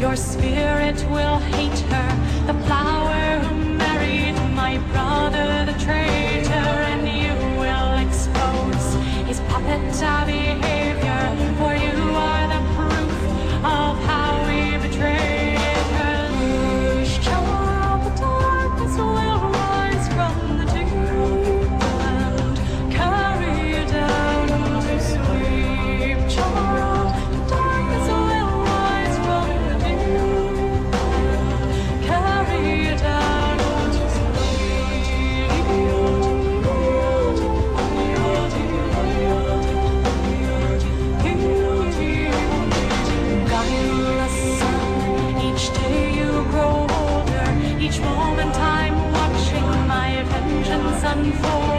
Your spirit will hate her, the flower who married my brother, the traitor, and you will expose his puppet behavior, for you are the proof of how we betrayed her. Hush, child, the darkness will rise from the deep and carry you down to sleep. Child, the darkness will rise from the deep and carry you down to each day you grow older, each moment I'm watching my vengeance unfold.